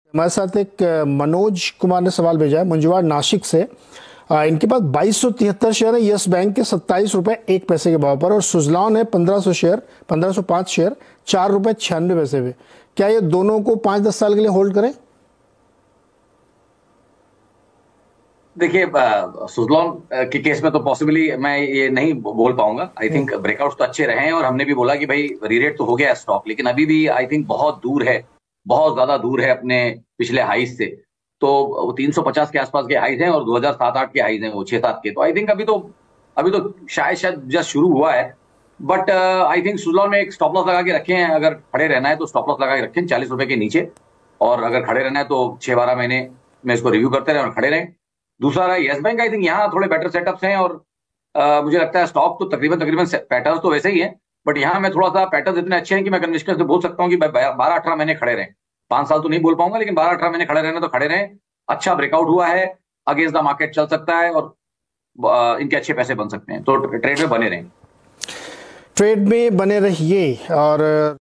हमारे साथ एक मनोज कुमार ने सवाल भेजा है मुंजवाड़ नासिक से। इनके पास 2273 शेयर है यस बैंक के 27 रुपए 1 पैसे के भाव पर, और सुजलॉन है 1500 शेयर 1505 शेयर 4 रुपए 96 पैसे पे। क्या ये दोनों को 5-10 साल के लिए होल्ड करें? देखिए, सुजलॉन के केस में तो पॉसिबली मैं ये नहीं बोल पाऊंगा। आई थिंक ब्रेकआउट्स तो अच्छे रहे हैं और हमने भी बोला कि भाई रीरेट तो हो गया है स्टॉक, लेकिन अभी भी आई थिंक बहुत दूर है, बहुत ज्यादा दूर है अपने पिछले हाइस से। तो 350 के आसपास के हाइज हैं और 2007-8 के हाइज हैं, वो 6-7 के। तो आई थिंक अभी तो शायद जस्ट शुरू हुआ है। बट आई थिंक सुजलॉन में एक स्टॉप लॉस लगा के रखे हैं। अगर खड़े रहना है तो स्टॉप लॉस लगा के रखें 40 रुपए के नीचे, और अगर खड़े रहना है तो 6-12 महीने में इसको रिव्यू करते रहे और खड़े रहें। दूसरा रहा यस बैंक। आई थिंक यहाँ थोड़े बेटर सेटअप्स हैं, और मुझे लगता है स्टॉक तो तकरीबन पैटर्न तो वैसे ही है, बट यहाँ में थोड़ा सा पैटर्न इतने अच्छे हैं कि मैं कन्विक्शन से बोल सकता हूँ कि 12-18 महीने खड़े रहें। 5 साल तो नहीं बोल पाऊंगा, लेकिन 12-18 महीने खड़े रहने तो खड़े रहें। अच्छा ब्रेकआउट हुआ है, अगेंस्ट द मार्केट चल सकता है, और इनके अच्छे पैसे बन सकते हैं। तो ट्रेड में बने रहें। ट्रेड में बने रहिए। और